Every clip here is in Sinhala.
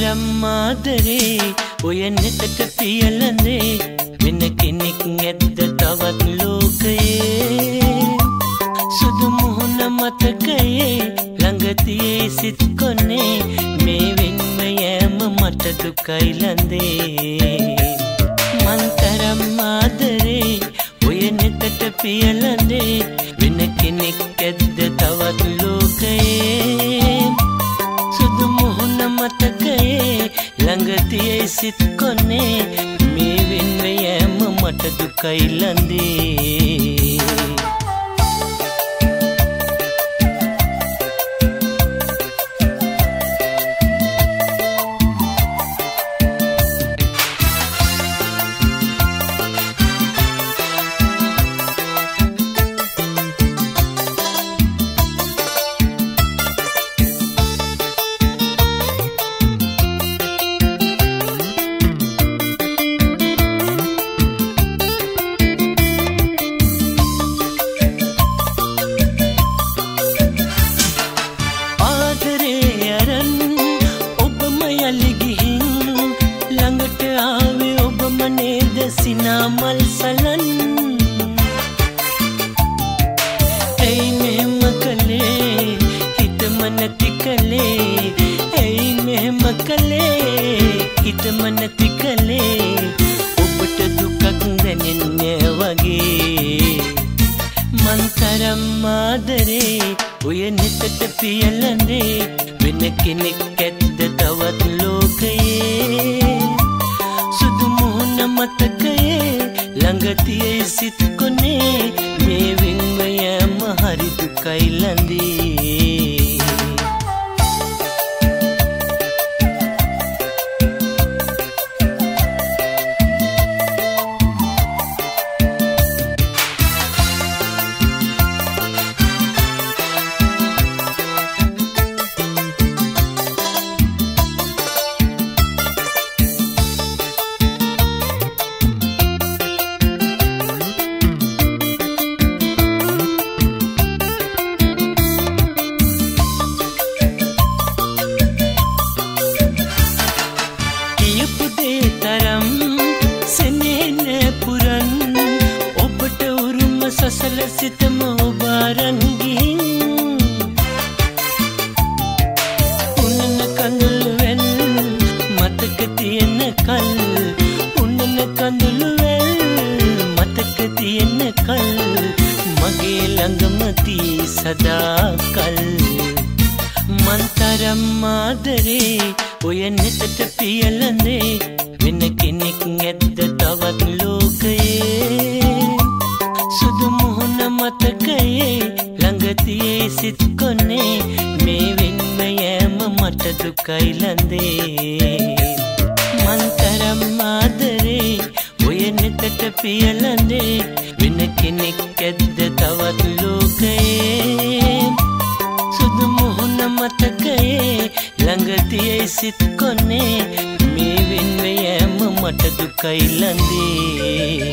මන්තරම් මාදරේ ඔය නෙතට පියලඳේ වෙන කෙනෙක් ඇද්ද තවත් ලෝකයේ සුදු මුහුණ මතකයේ ළඟ තියේ සිත් කොනේ මේ වෙන්ම යෑම මට දුකයි ලඳේ මන්තරම් මාදරේ ඔය නෙතට පියලඳේ වෙන කෙනෙක් ඇද්ද තවත් ලෝකයේ සුදු මුහුණ මතකයේ ළඟ තියේ සිත් කොනේ මේ වෙන්ව යෑම මට දුකයි ලඳේ සිනාමල් සලන් ඇයි මෙහෙම කළේ හිතම නැති කළේ ඇයි මෙහෙම කළේ හිතම නැති කළේ ඔබට දුකක් දැනෙන්නේ වගේ මන්තරම් මාදරේ ඔය නෙතට පියලඳේ වෙන කෙනෙක් ඇද්ද තවත් ලෝකයේ මතකයේ ළඟ තියේ සිත් කොනේ මේ වෙන්ව යෑම හරි දුකයි ලඳේ සසල සිතම ඔබාරංගින් උන්නන කඳුළු වැල් මතක තියෙන කල් උන්නන කඳුළු වැල් මතක තියෙන කල් මගේ ළඟම තී සදාකල් මන්තරම් මාදරේ ඔය නෙතට පියලඳේ වෙන කෙනෙක් ඇද්ද තවත් ලෝකයේ සුදු මුහුණ මතකයේ ළඟ තියේ සිත් කොනේ මේ වෙන්ම යෑම මට දුකයි ලඳේ මන්තරම් ආදරේ ඔය නෙතට පියලඳේ වෙන කෙනෙක් ඇද්ද තවත් ලෝකයේ සුදු මුහුණ මතකයේ ළඟ තියේ සිත් කොනේ මේ වෙන්ම යෑම මට දුකයි ලඳේ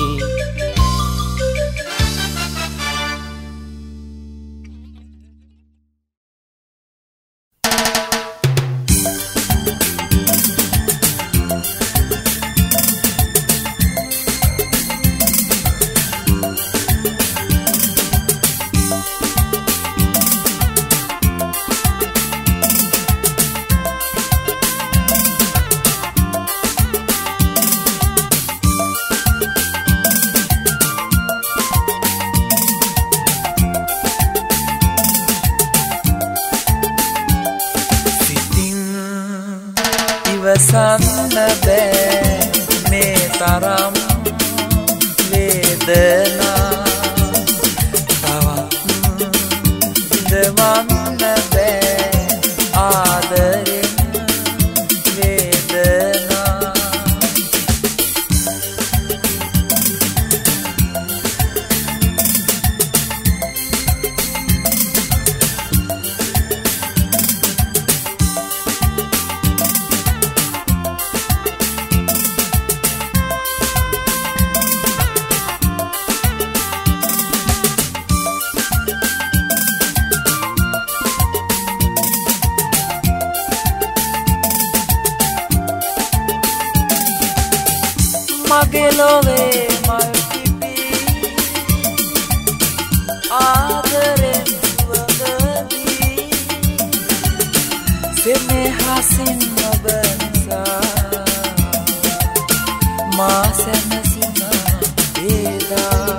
ඉවසන්න බෑ මේ තරම් වේදනා තවත් ඉඳවන්න බෑ ආදරෙන් වේදනා මගේ ලෝවේ මල් පිපි ආදරෙන් සුවඳදී සෙනෙහසින් ඔබ නිසා මා සැනසුණා එදා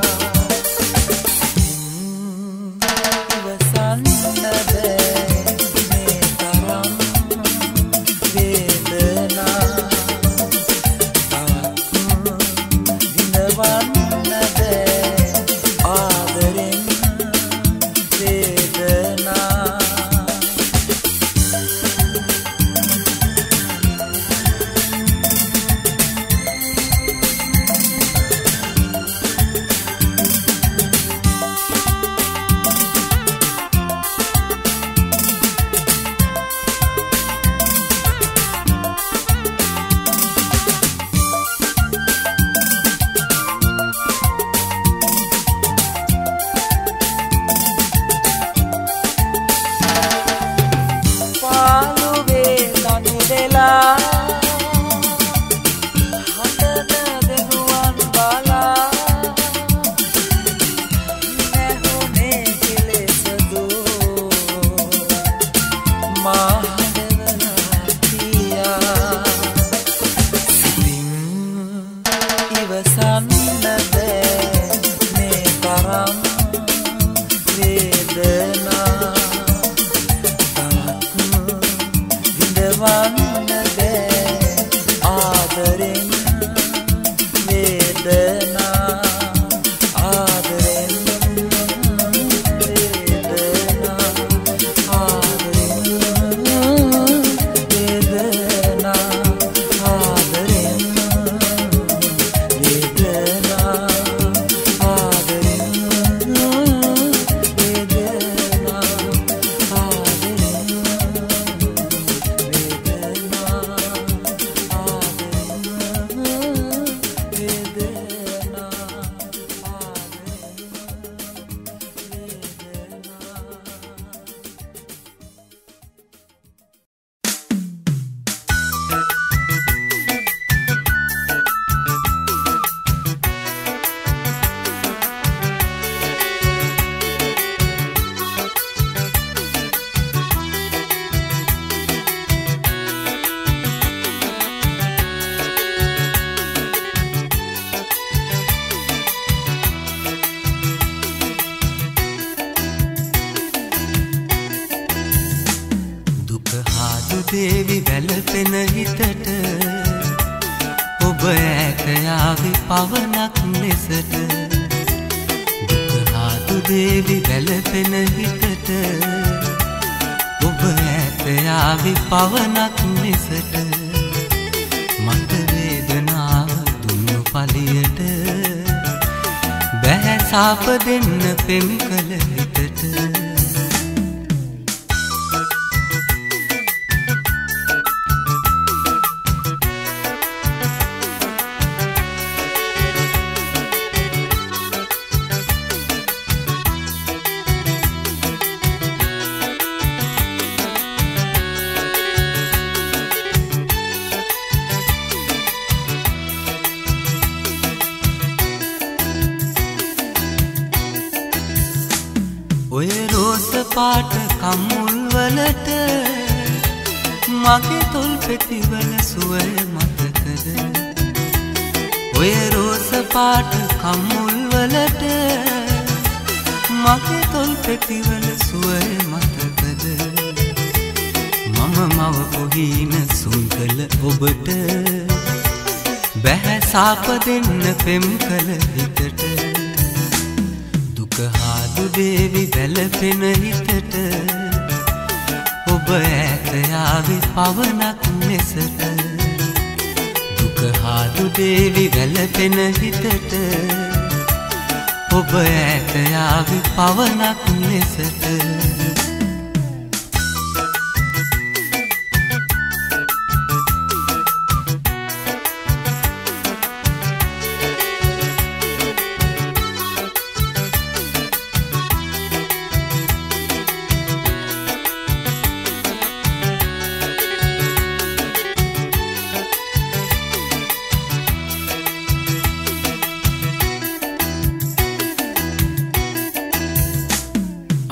ඉවසන්න බෑ මේ තරම් වේදනා දේවි වැළපෙන හිතට ඔබ ඈත යාවි පවනක් ලෙසට දුක හාතු දේවි වැළපෙන හිතට ඔබ ඈත යාවි පවනක් ලෙසට මට වේදනාව දුන්නු පලියට බැහැ සාප දෙන්න පෙම් කළ හිතට ඔය රෝස පාට කම්මුල් වලට මගේ තොල් පෙතිවල සුවය මතකද ඔය රෝස පාට කම්මුල් වලට මගේ තොල් පෙතිවල සුවය මතකද මම මව පොහින සුන්කල ඔබට බැහැ සාප දෙන්න පෙම් කළ හිතට හාදු දේවි වැළපෙන හිතට ඔබ ඈත යාවි පවනක් ලෙසට දුක හාදු දේවි වැළපෙන හිතට ඔබ ඈත යාවි පවනක් ලෙසට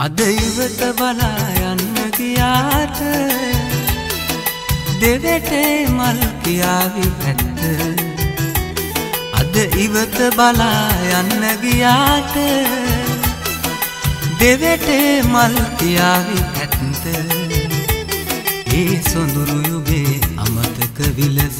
අද ඉවත බලා යන්න ගියාට දෙවටේ මල් කියාවි ඇත්ත අද ඉවත බලා යන්න ගියාට දෙවටේ මල් කියාවි ඇත්ත ඒ සොඳුරු යුගේ අමතක විලස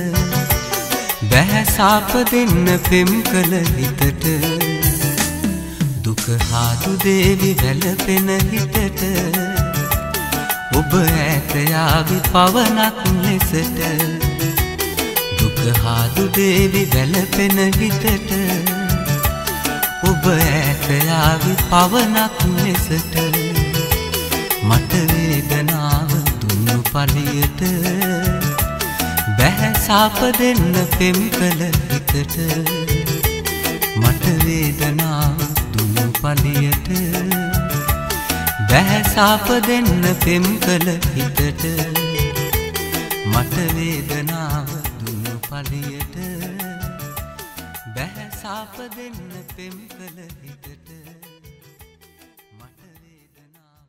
බැහැ සාප දෙන්න පෙම් කළ හිතට දුක හාදු දේවි වැළපෙන හිතට ඔබ ඈත යාවි පවනක් ලෙසට දුක හාදු දේවි වැළපෙන හිතට ඔබ ඈත යාවි පවනක් ලෙසට මට වේදනාව දුන්නු පලියට බැහැ සාප දෙන්න පෙම් කළ හිතට මට වේදනාව දුන්නු පලියට බැහැ සාප දෙන්න පෙම් කළ හිතට මට වේදනාව දුන්නු පලියට බැහැ සාප දෙන්න පෙම් කළ හිතට මට වේදනාව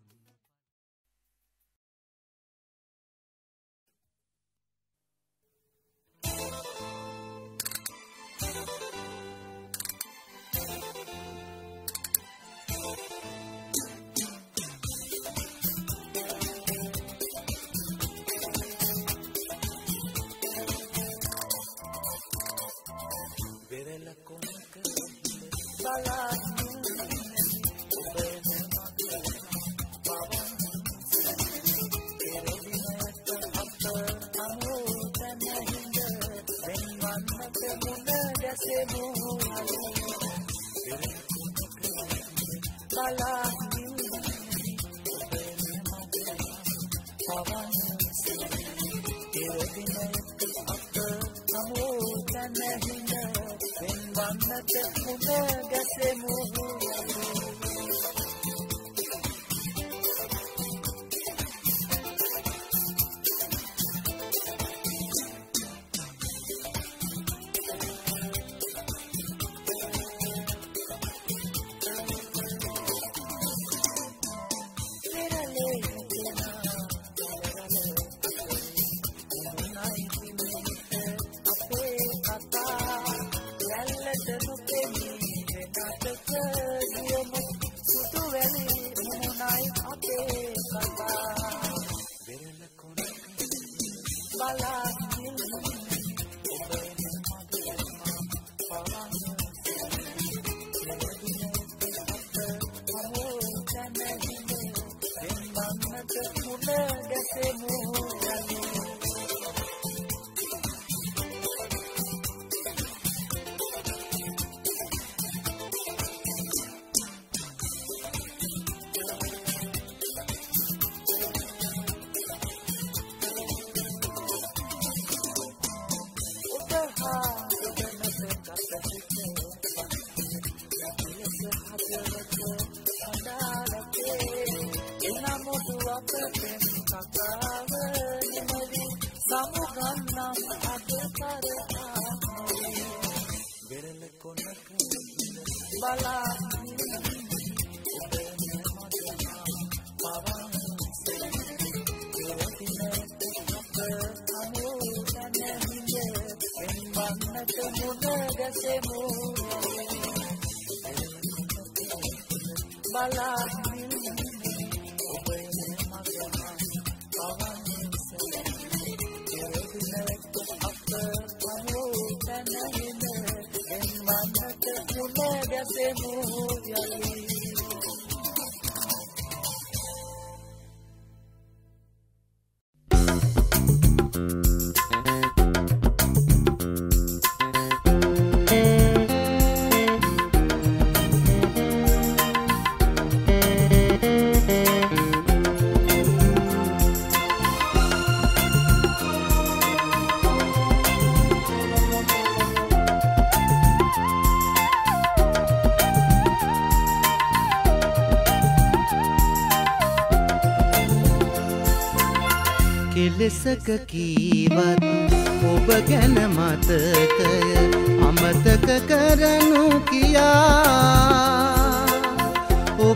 කෙලෙසක කීවත් ඔබ ගැන මතකය අමතක කරනු කියා ඔබ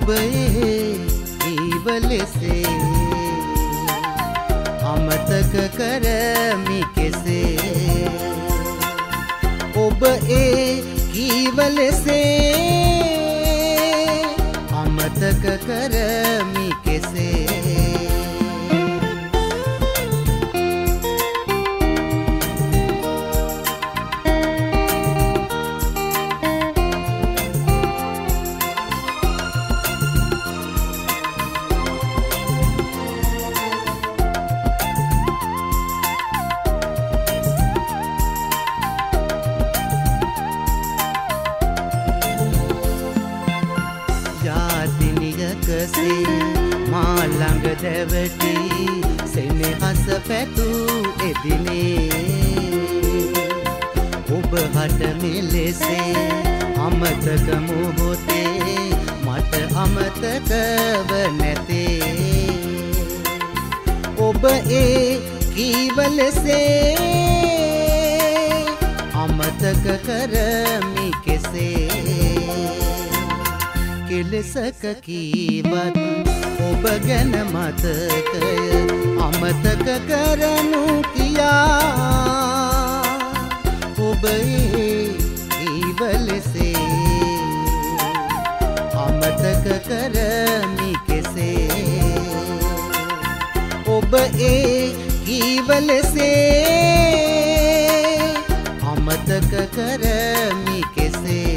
ඊවලෙසේ අමතක කරමි කෙසේ ඔබ ඊවලෙසේ අමතක කරමි කෙසේ මා ළඟ දැවටි සෙනෙහස පැතූ එදිනේ ඔබ හට මෙලෙසේ අමතක මොහොතේ මට අමතකව නැතේ ඔබ කීවලසේ අමතක කරමි කෙසේ කෙලෙසක කීවත් ඔබ ගැන මතකය අමතක කරනු කියා ඔබ ඊවලසේ අමතක කරමි කෙසේ ඔබ ඊවලසේ අමතක කරමි කෙසේ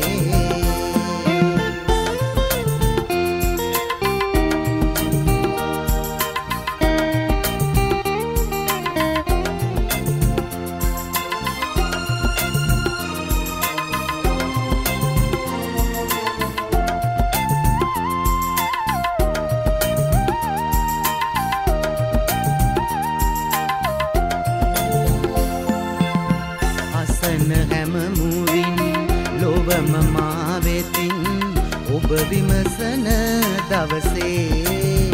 මා වෙතින් ඔබ විමසන දවසේ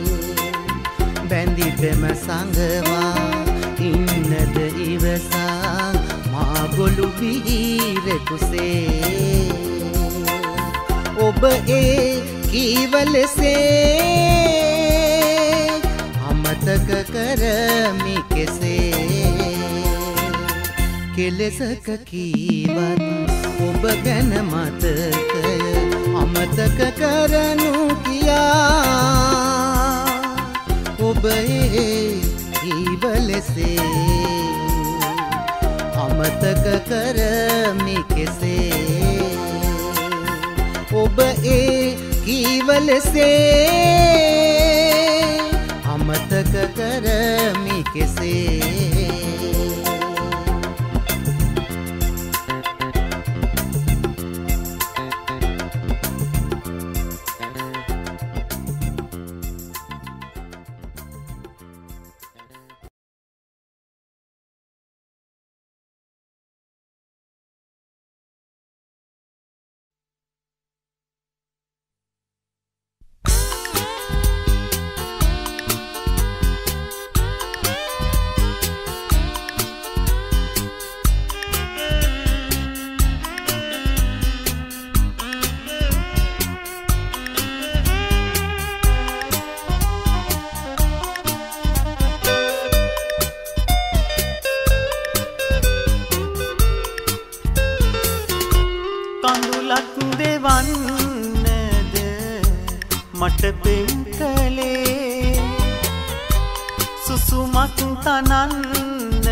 බැඳි පෙම සංගවා ඉන්නද ඉවසා මා ගොළු විහිරෙකුසේ ඔබ කීවලසේ අමතක කරමි කෙසේ කෙලෙසක කීවත් ඔබ ගැන මතකය අමතක කරනු කියා ඔබ ඊවලසේ අමතක කරමි කෙසේ ඔබ ඊවලසේ අමතක කරමි කෙසේ මට පෙම් කලේ සුසුමක් තනන්නද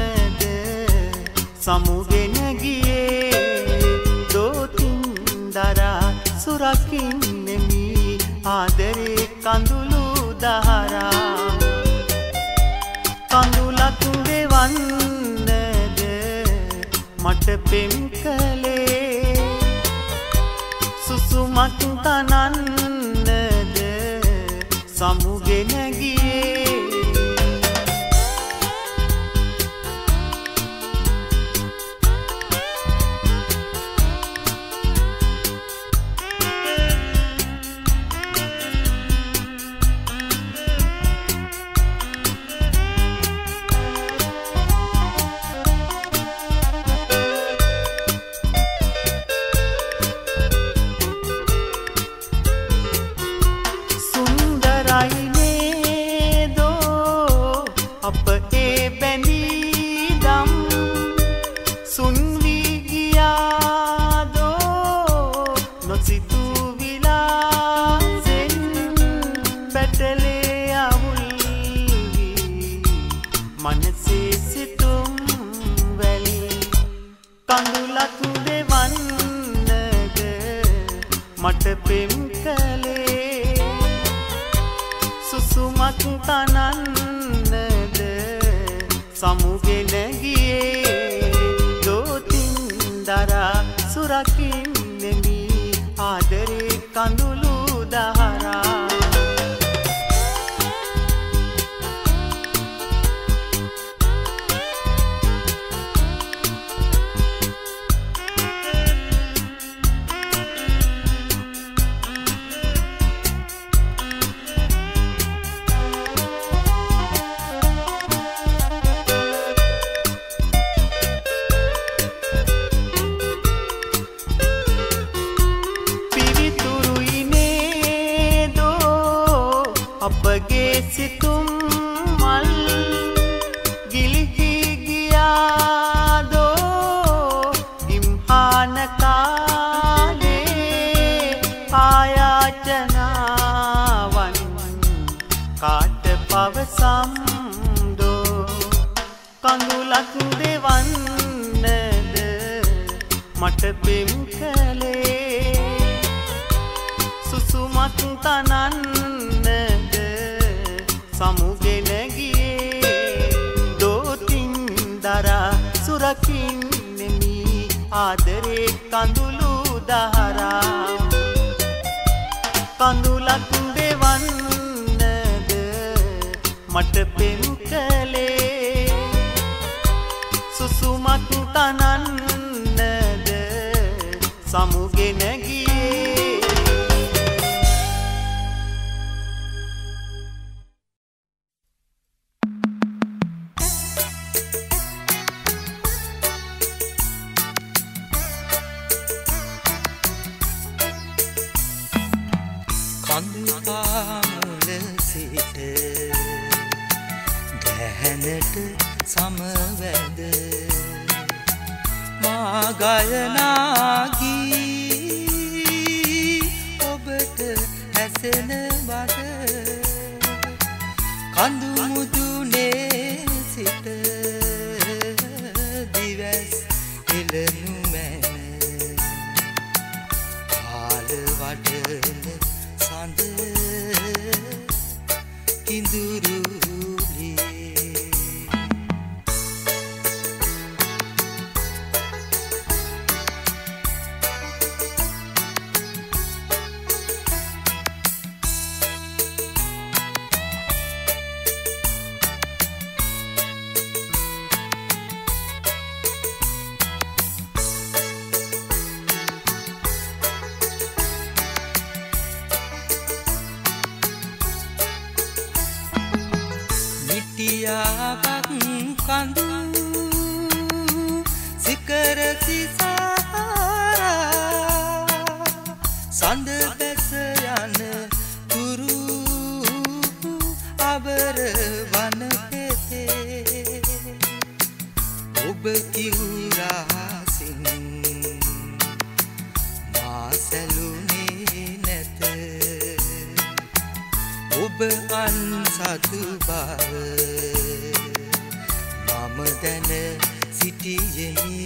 සමුගෙන ගියේ දෝතින් දරා සුරකින්නෙමි ආදරේ කඳුළු දහරා කඳුලක් දෙවන්නද මට පෙම් කලේ සුසුමක් තනන්නද සමුගෙන ගියේ ගියේ දෝතින් දරා සුරකින්නෙමි ආදරේ කඳුළු දහරා අපගේ සිතුම් මල් ගිලිහි ගියාදෝ ඉම්හාන කාලේ ආයාචනාවන් කාට පවසම්දෝ කඳුලක් දෙවන්නද මට පෙම් කළේ සුසුමක් තනන්න සමුගෙන ගියේ දෝතින් දරා සුරකින්නෙමි ආදරේ කඳුළු දහරා කඳුලක් දෙවන්නද මට පෙම් කළේ සුසුමක් තනන්නද සමුගෙන ගියේ සමවැද මා ගයනාගී ඔබට ඇසෙන බද කඳු මුදුනේ සිට දිවස් එළනු මැන කාල වඩන සඳ කිඳුරු තියාවක් කඳු සිකර සිසාරා සඳ බැස යන තුරු අවර වන පෙතේ ඔබ කිවුරාසින් මා සැලුනේ නැත ඔබ අන්සතු බව මම දැන සිටියෙමි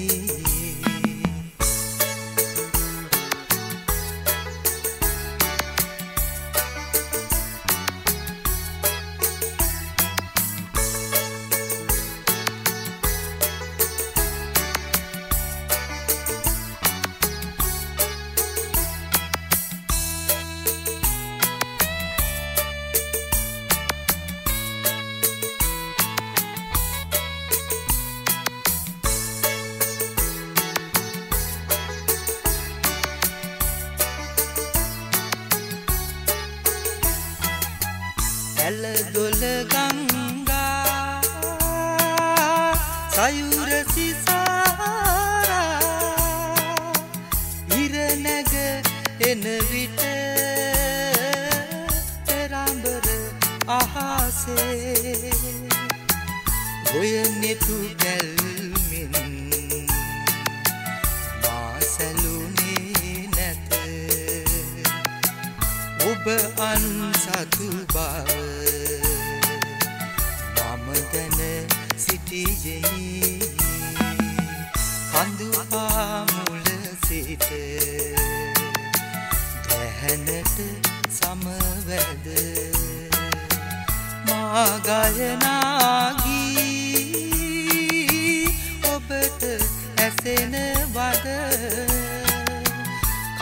ඇල දොල ගංගා සයුර සිසාරා ඉර නැග එන විට පෙරඹර අහසේ ඔය නෙතු ගැල්මින් මා සැලුනේ නැත ඔබ අන්සතු බව මම දැන සිටියෙමි කඳු පාමුල සිට දැහැනට සමවැද මා ගයනාගී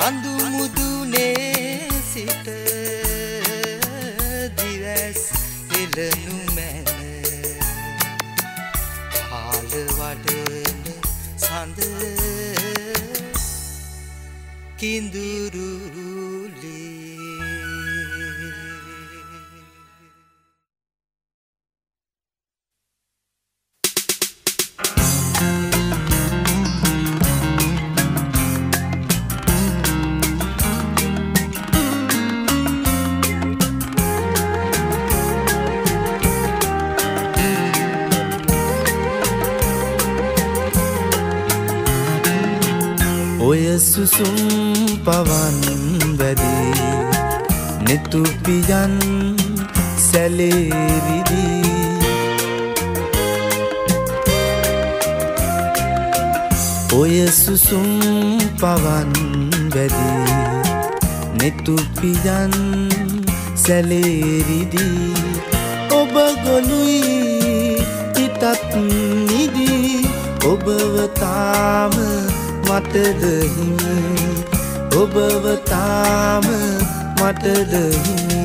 කඳු මුදුනේ සිට දිවස් එළනු මැන කාල වඩන සඳ කිඳුරුලි ඔය සුසුම් පවන් වැඩි නෙතු පියන් සැලේරිදි ඔය සුසුම් පවන් වැඩි නෙතු පියන් සැලේරිදි ඔබ ගොනුයි හිතත් නිදි ඔබව තාම මටද හිමි ඔබව තාම මටද හිමි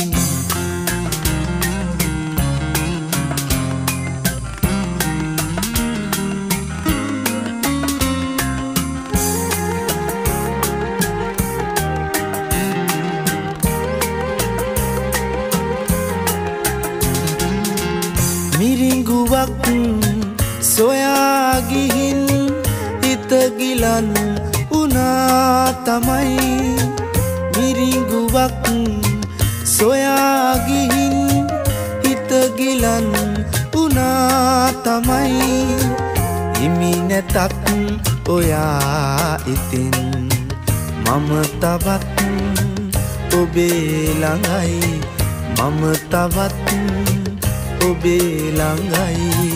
මිරිඟුවක් සොයා ගිහින් ගිලන් උනා තමයි මිරිඟුවක් සොයා ගිහින් හිත ගිලන් උනා තමයි හිමි නැතත් ඔයා ඉතින් මම තවත් ඔබේ ළඟයි මම තවත් ඔබේ ළඟයි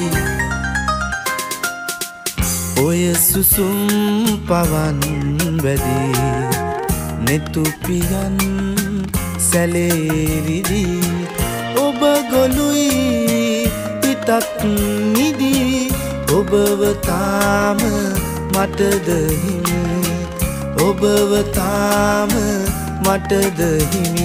ඔය සුසුම් පවන් වැඩි නෙතු පියන් සැලේරිදි ඔබ ගොළුයි හිතත් නිදි ඔබව තාම මටද හිමි ඔබව තාම මටද හිමි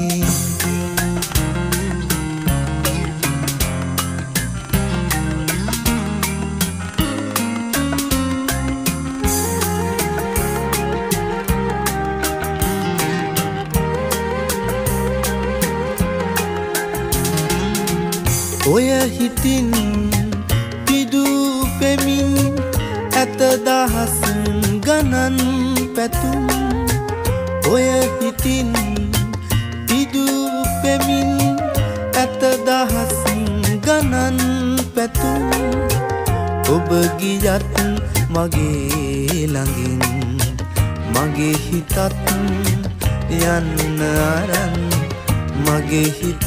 ඔය හිතින් පිදු පෙමින් ඇත දහස් ගණන් පැතුම් ඔය හිතින් පිදු පෙමින් ඇත දහස් ගණන් පැතුම් ඔබ ගියත් මගේ ළඟින් මගේ හිතත් යන්න අරන් මගේ හිතත්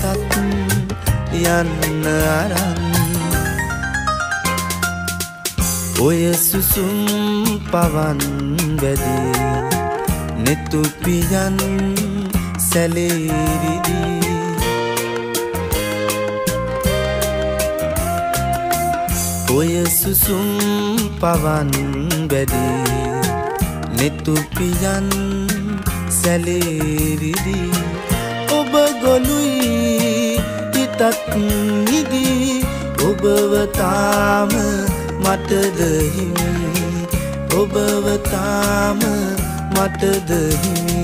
යන්න අරන් ඔය සුසුම් පවන් වැඩි නෙතු පියන් සැලේරිදි ඔය සුසුම් පවන් වැඩි නෙතු පියන් සැලේරිදි ඔබ ගොළුයි හිතත් නිදි ඔබව තාම මටද හිමි ඔබව තාම මටද හිමි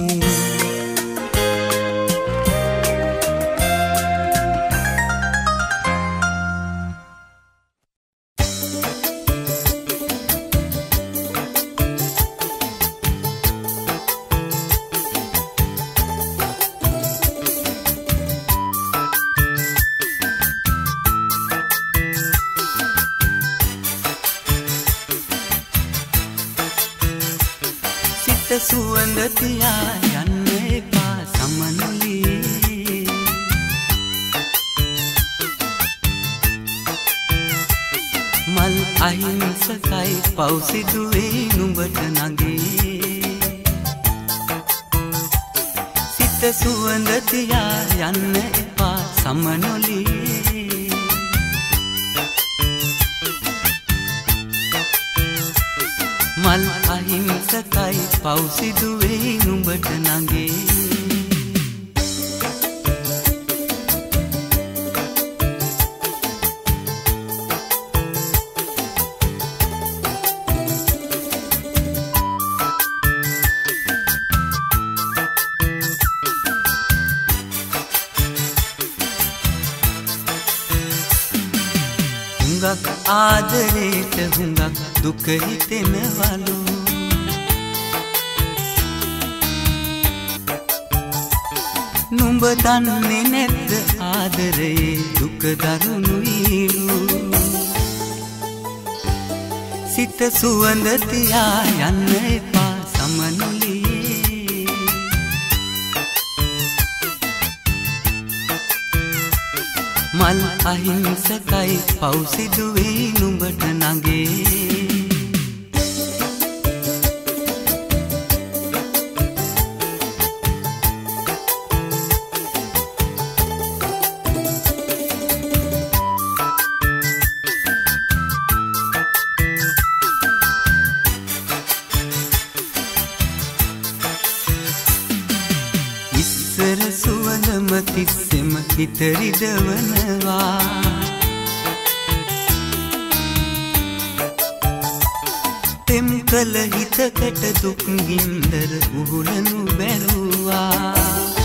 සුවඳ තියා යන්න එපා සමනලි මල් අහිංසකයි පෞසිදුවේ නුඹට නගේ සිත සුවඳ තියා යන්න එපා සමනලි මල් අහිංසකයි පව් සිදුවේ නුඹට නගේ හුඟක් ආදරේට හුඟක් දුක හිතෙනවලු නුඹ දන්නේ නැද්ද ආදරේ දුක දරුණුයිලු සිත සුවඳ තියා යන්න එපා සමනුලියේ මල් අහිංසකයි පව් සිදුවේ නුඹට නගේ ඉස්සර සුවඳම තිස්සෙම හිත රිදවනවා තෙම් කළ හිතකට දුක් ගින්දර උහුලනු බැලුවා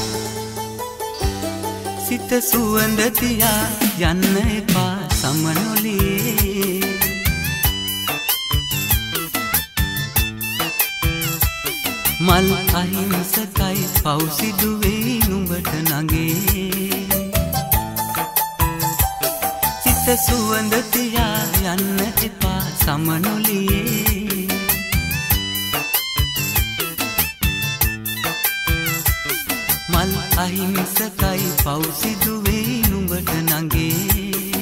සිත සුවඳ තියා යන්න එපා සමනොලියේ මල් අහිංසකයි පව් සිදුවේ නුඹට නගේ සිත සුවඳ තියා යන්න එපා සමනොලියේ මල් අහිංසකයි පව් සිදුවේ නුඹට නගේ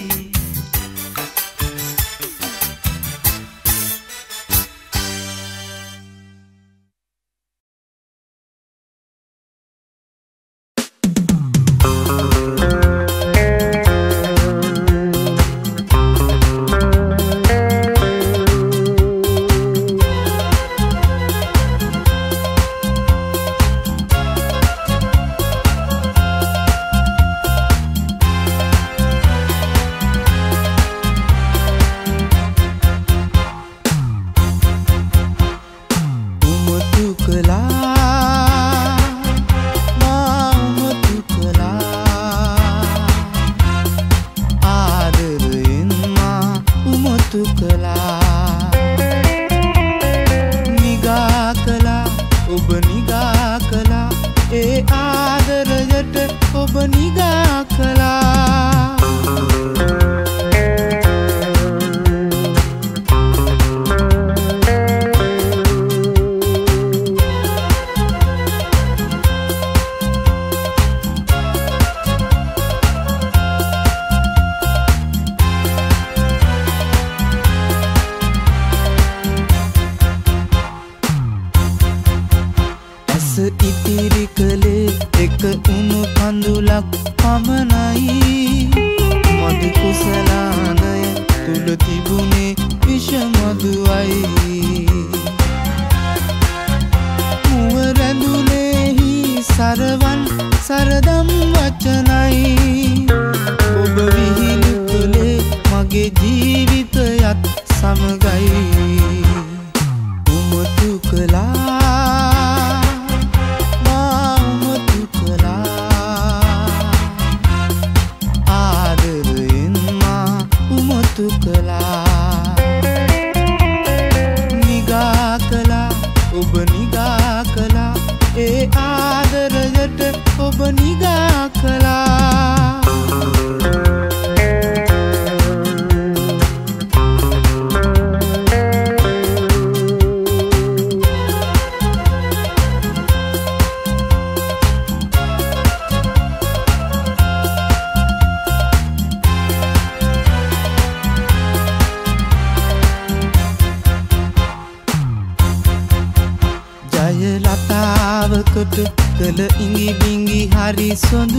කළ ඉඟි බිඟි හරි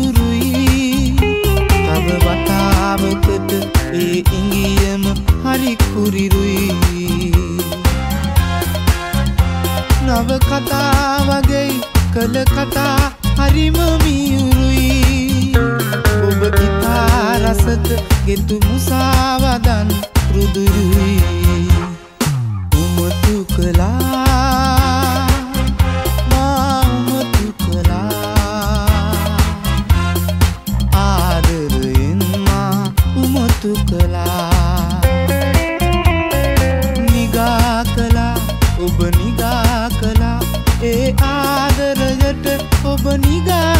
සොඳුරුයි තව වතාවකට ඒ ඉඟියම හරි කුරිරුයි කළ කතා හරිම මියුරුයි ඔබ ඉතා රසක ගෙතු මුසාවදන් රුදුරුයි උමතු කළා මා උමතු කළා ආදරයෙන් මා උමතු කළා නිගා කළා ඔබ නිගා කළා ඒ ආදරයට ඔබ නිගා